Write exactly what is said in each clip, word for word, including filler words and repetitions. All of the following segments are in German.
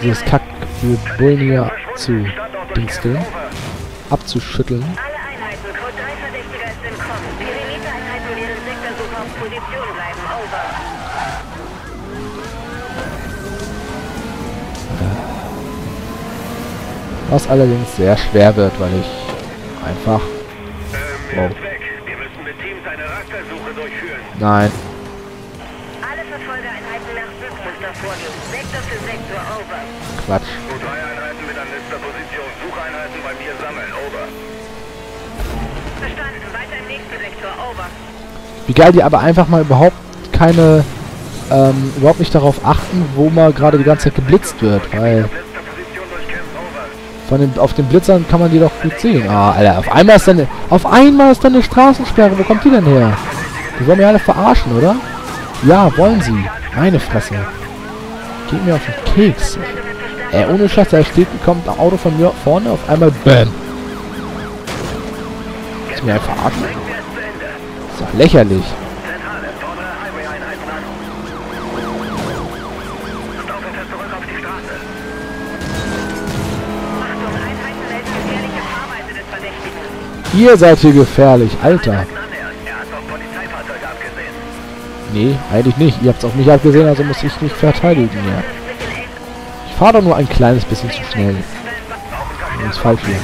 dieses Kack für Bullen hier zu dingsteln, abzuschütteln. Alle Einheiten, Code drei Verdächtiger ist entkommen. Perimetereinheiten während Sektorsuche auf Position bleiben. Over. Was allerdings sehr schwer wird, weil ich einfach... Ähm, wow. Wir müssen mit Teams eine Rastersuche durchführen. Nein. Alle Verfolgereinheiten nach Suchmuster vorgehen. Sektor für Sektor. Over. Quatsch. Code drei Einheiten mit an letzter Position. Sucheinheiten bei mir sammeln. Over. Verstanden. Weiter im nächsten Sektor. Over. Wie geil die aber einfach mal überhaupt keine... Ähm, überhaupt nicht darauf achten, wo mal gerade die ganze Zeit geblitzt wird, weil... Letzter Position durchkämpft. Over. Von den, auf den Blitzern kann man die doch gut sehen. Ah, Alter, auf einmal ist dann... Auf einmal ist dann eine Straßensperre. Wo kommt die denn her? Die wollen mich alle verarschen, oder? Ja, wollen sie. Meine Fresse. Geht mir auf den Keks. Ey, ohne Scheiß, da steht, kommt ein Auto von mir vorne, auf einmal BÄM. Willst du mich einfach verarschen? Ist doch lächerlich. Zentrale, fordere Highway-Einheiten an. Stauffenfest zurück auf die Straße. Achtung, Einheiten melden gefährliche Fahrweise des Verdächtigen. Ihr seid hier gefährlich, Alter. Er hat auf Polizeifahrzeuge abgesehen. Nee, eigentlich nicht. Ihr habt es auf mich abgesehen, also muss ich mich verteidigen hier. Ich fahre doch nur ein kleines bisschen zu schnell. Das ist falsch hier.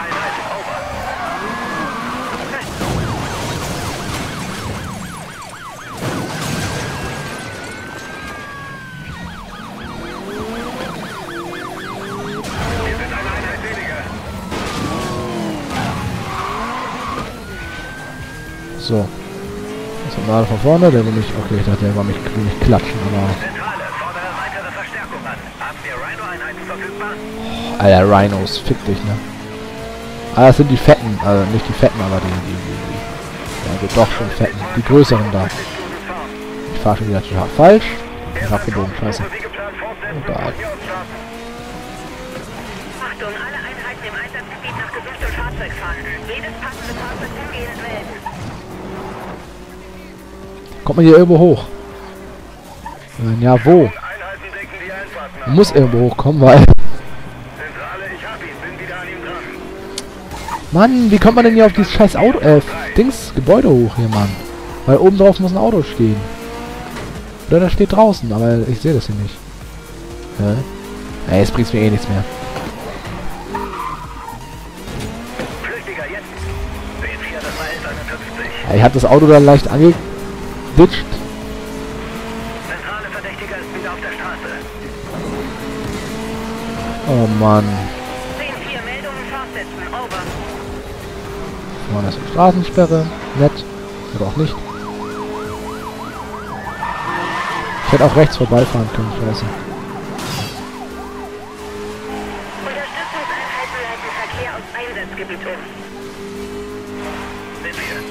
So. Das ist mal von vorne, der will mich... Okay, ich dachte, der war mich, will mich klatschen, aber... Zentrale, fordere weitere Verstärkung an. Haben wir Rhino-Einheiten verfügbar? Oh, Alter, Rhinos, fick dich, ne? Ah, das sind die Fetten, also nicht die Fetten, aber die... die, die, die ja, gut, doch schon Fetten. Die größeren da. Ich fahre schon wieder total falsch. Ich hab abgebogen, scheiße. Egal. Achtung, alle Einheiten im Einsatzgebiet nach gesuchtem Fahrzeug fahren. Jedes passende Fahrzeug umgehend melden. Kommt man hier irgendwo hoch? Äh, ja, wo? Einheiten decken die Einfahrt nach. Man muss irgendwo hochkommen, weil... Zentrale, ich hab ihn. Bin wieder an ihm dran. Mann, wie kommt man denn hier auf dieses scheiß Auto... Äh, Dings, Gebäude hoch hier, Mann? Weil oben drauf muss ein Auto stehen. Oder das steht draußen, aber ich sehe das hier nicht. Hä? Ja, jetzt bringt's mir eh nichts mehr. Flüchtiger jetzt. B vier, das war elf einundfünfzig. Ja, ich hab das Auto dann leicht angeditscht. Zentrale Verdächtiger ist wieder auf der Straße. Oh Mann. zehn vier Meldungen fortsetzen. Over. Vorne ist eine Straßensperre. Nett. Oder auch nicht. Ich hätte auch rechts vorbeifahren können, scheiße. Unterstützungseinheiten leiten Verkehr aus Einsatzgebiet um. Sind wir.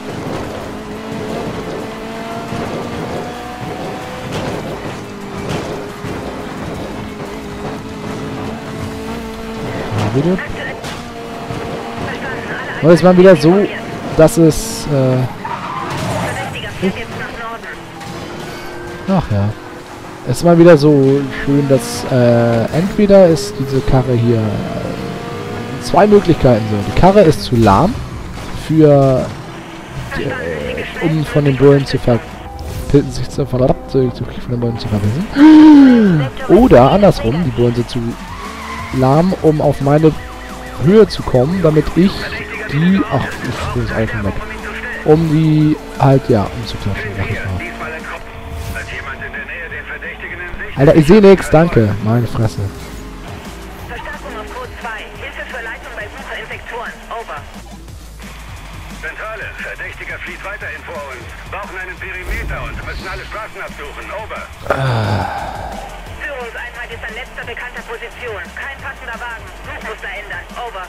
Ja, wieder. Verstanden, alle Und es war wieder so, dass es... Äh, Verdächtiger fährt jetzt nach Norden. ach ja. Es war wieder so schön, dass äh, entweder ist diese Karre hier äh, zwei Möglichkeiten so. Die Karre ist zu lahm für die, äh, um von den Bullen zu ver sich zu, von, zu, von den Bullen zu verbissen. Oder andersrum, die Bullen sind zu lahm, um auf meine Höhe zu kommen, damit ich die... Ach, ich will das Auto weg. Um die halt, ja, umzuklatschen, sag ich mal. Diesmal entkommen. Hat jemand in der Nähe den Verdächtigen in Sicht? Alter, ich sehe nix, danke. Meine Fresse. Verstärkung auf Code zwei. Hilfe für Leitung bei Suche in Sektoren. Over. Zentrale, Verdächtiger flieht weiterhin vor uns. Brauchen einen Perimeter und müssen alle Straßen absuchen. Over. Führungseinheit ist an letzter bekannter Position. Kein passender Wagen. Suchmuster ändern. Over.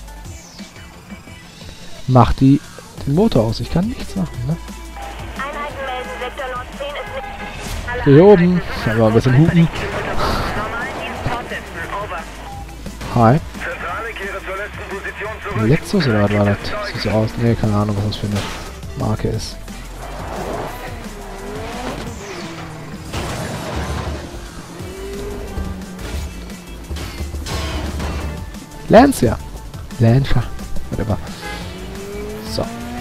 Mach die den Motor aus. Ich kann nichts machen, ne? Einheiten melden, Sektor Nord zehn ist nicht... Alle Hier oben. Einheiten Aber ein bisschen hupen. normalen Dienst fortsetzen. Over. Hi. Zentrale, kehre zur letzten Position zurück. Lexus oder was war das? Sieht so aus. Ne, keine Ahnung, was das für eine Marke ist. Lancia. Lancia. Whatever. So.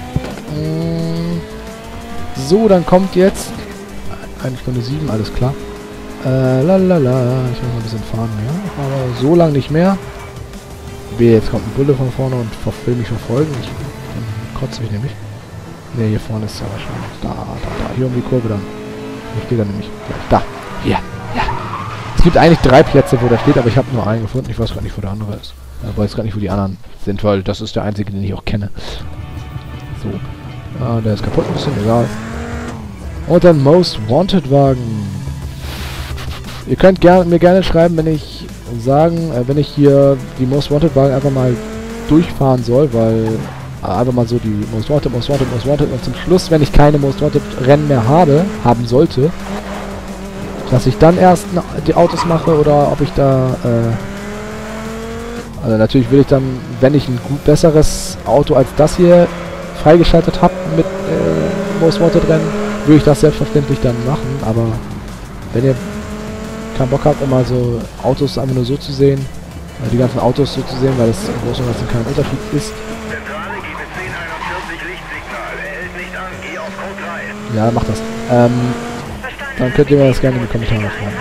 So, dann kommt jetzt... eine Stunde sieben, alles klar. Äh, lalala. Ich muss mal ein bisschen fahren, ja. Aber so lang nicht mehr. Wehe, jetzt kommt ein Bulle von vorne und will mich schon folgen. Ich, dann kotze ich nämlich. Ne, hier vorne ist ja wahrscheinlich. Da, da, da. Hier um die Kurve dann. Hier steht er nämlich. Da. Hier. Ja. Es gibt eigentlich drei Plätze, wo der steht, aber ich habe nur einen gefunden. Ich weiß gar nicht, wo der andere ist. Ich weiß gar nicht, wo die anderen sind, weil das ist der einzige, den ich auch kenne. So. Ah, der ist kaputt ein bisschen, egal. Und dann Most Wanted Wagen. Ihr könnt ger mir gerne schreiben, wenn ich sagen, äh, wenn ich hier die Most Wanted Wagen einfach mal durchfahren soll, weil äh, einfach mal so die Most Wanted, Most Wanted, Most Wanted und zum Schluss, wenn ich keine Most Wanted Rennen mehr habe, haben sollte, dass ich dann erst die Autos mache oder ob ich da, äh, also natürlich will ich dann, wenn ich ein gut besseres Auto als das hier freigeschaltet habe mit äh, Most Wanted Rennen, würde ich das selbstverständlich dann machen, aber wenn ihr keinen Bock habt, immer so Autos einfach nur so zu sehen, äh, die ganzen Autos so zu sehen, weil das im Großen und Ganzen kein Unterschied ist. Zentrale G B zehn einundvierzig Lichtsignal. Er hält nicht an. Geh auf Code drei. Ja, macht das. Ähm, dann könnt ihr mir das gerne in die Kommentare schreiben.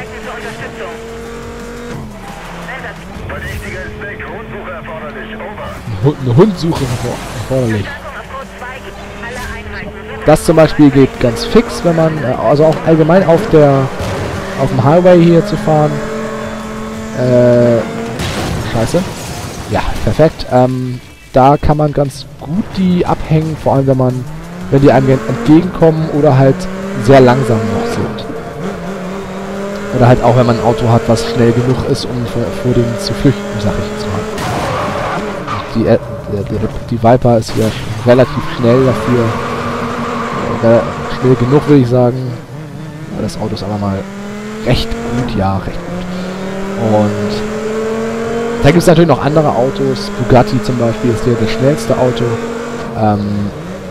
Verdächtiger Inspekt. Hundsuche erforderlich. Over. Hund, eine Hundsuche erforderlich. Das zum Beispiel geht ganz fix, wenn man, äh, also auch allgemein auf der, auf dem Highway hier zu fahren. Äh, scheiße. Ja, perfekt. Ähm, da kann man ganz gut die abhängen, vor allem wenn man, wenn die einem entgegenkommen oder halt sehr langsam noch sind. Oder halt auch, wenn man ein Auto hat, was schnell genug ist, um vor, vor denen zu flüchten, sag ich jetzt mal. Die, äh, die, die Viper ist hier relativ schnell dafür. Äh, schnell genug, würde ich sagen. Das Auto ist aber mal recht gut, ja, recht gut. Und da gibt es natürlich noch andere Autos. Bugatti zum Beispiel ist hier das schnellste Auto. Ähm,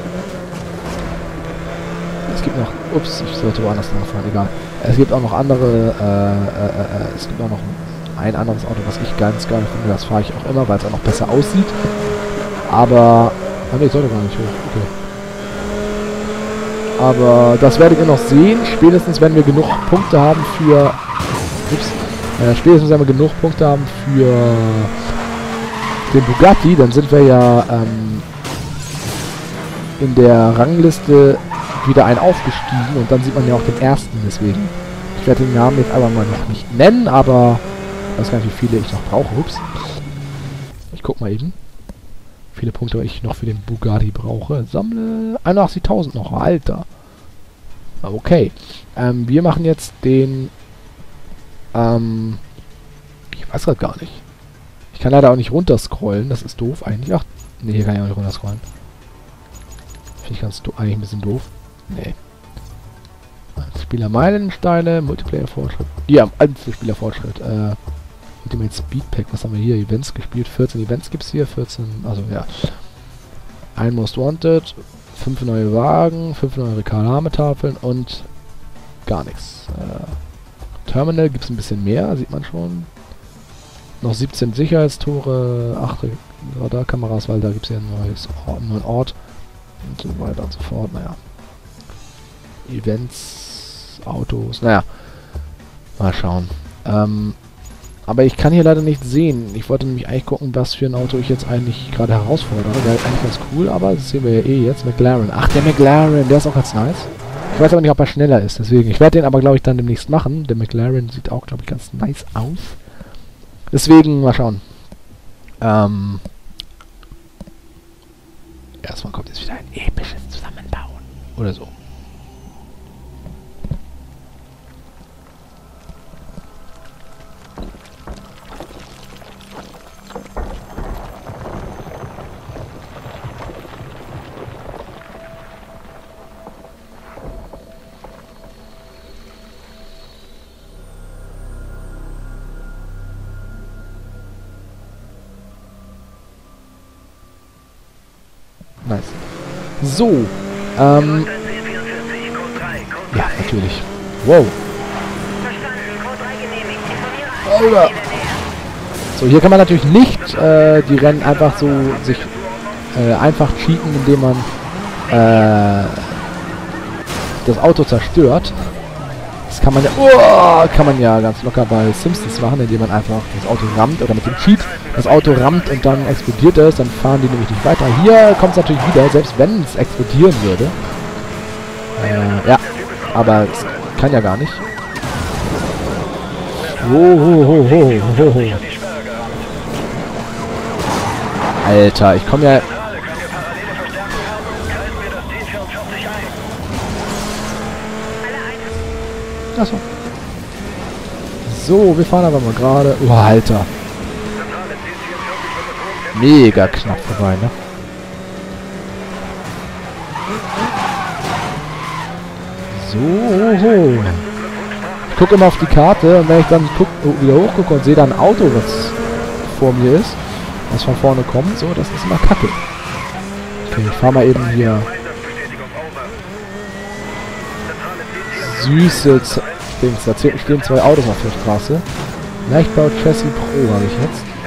es gibt noch, ups, ich sollte woanders nachfahren, egal. Es gibt auch noch andere, äh, äh, äh, es gibt auch noch ein anderes Auto, was ich ganz geil finde. Das fahre ich auch immer, weil es auch noch besser aussieht. Aber, ah ne, ich sollte gar nicht hoch, okay. Aber das werdet ihr noch sehen, spätestens wenn wir genug Punkte haben für... Ups. Äh, spätestens wenn wir genug Punkte haben für den Bugatti, dann sind wir ja ähm, in der Rangliste wieder ein aufgestiegen und dann sieht man ja auch den ersten, deswegen. Ich werde den Namen jetzt aber mal noch nicht nennen, aber ich weiß gar nicht, wie viele ich noch brauche. Ups. Ich guck mal eben. Wie viele Punkte ich noch für den Bugatti brauche. Sammle einundachtzigtausend noch, Alter. Okay. Ähm, wir machen jetzt den... Ähm... Ich weiß gerade gar nicht. Ich kann leider auch nicht runterscrollen. Das ist doof eigentlich. Ach, nee, hier kann ich auch nicht runterscrollen. Finde ich ganz eigentlich ein bisschen doof. Nee. Spieler-Meilensteine, Multiplayer-Fortschritt. Ja, Einzelspieler-Fortschritt. Äh... Ultimate Speed Pack, was haben wir hier? Events gespielt, vierzehn Events gibt es hier, vierzehn, also ja. Ein Most Wanted, fünf neue Wagen, fünf neue Reklametafeln und gar nichts. Äh, Terminal gibt es ein bisschen mehr, sieht man schon. Noch siebzehn Sicherheitstore, acht Radarkameras, weil da gibt es ja ein neues Ort, einen neuen Ort und so weiter und so fort, naja. Events, Autos, naja. Mal schauen. Ähm, Aber ich kann hier leider nicht sehen. Ich wollte nämlich eigentlich gucken, was für ein Auto ich jetzt eigentlich gerade herausfordere. Der ist eigentlich ganz cool, aber das sehen wir ja eh jetzt. McLaren. Ach, der McLaren, der ist auch ganz nice. Ich weiß aber nicht, ob er schneller ist, deswegen. Ich werde den aber, glaube ich, dann demnächst machen. Der McLaren sieht auch, glaube ich, ganz nice aus. Deswegen, mal schauen. Ähm. Erstmal kommt jetzt wieder ein episches Zusammenbauen. Oder so. Nice. So, ähm... ja, natürlich. Wow. Alter. So, hier kann man natürlich nicht äh, die Rennen einfach so sich äh, einfach cheaten, indem man äh, das Auto zerstört. Das kann man ja, oh, kann man ja ganz locker bei Simpsons machen, indem man einfach das Auto rammt oder mit dem Cheat das Auto rammt und dann explodiert es, dann fahren die nämlich nicht weiter. Hier kommt es natürlich wieder, selbst wenn es explodieren würde. Äh, ja, aber es kann ja gar nicht. Oh, ho, ho, ho, ho, ho. Alter, ich komme ja... Achso. So, wir fahren aber mal gerade... Oh, Alter. Mega knapp vorbei, ne? So. Ich gucke immer auf die Karte und wenn ich dann guck, wieder hochgucke und sehe da ein Auto, was vor mir ist, was von vorne kommt, so, das ist immer kacke. Okay, ich fahre mal eben hier... Süße Z Dings, da stehen zwei Autos auf der Straße. Leichtbau Chassis Pro habe ich jetzt.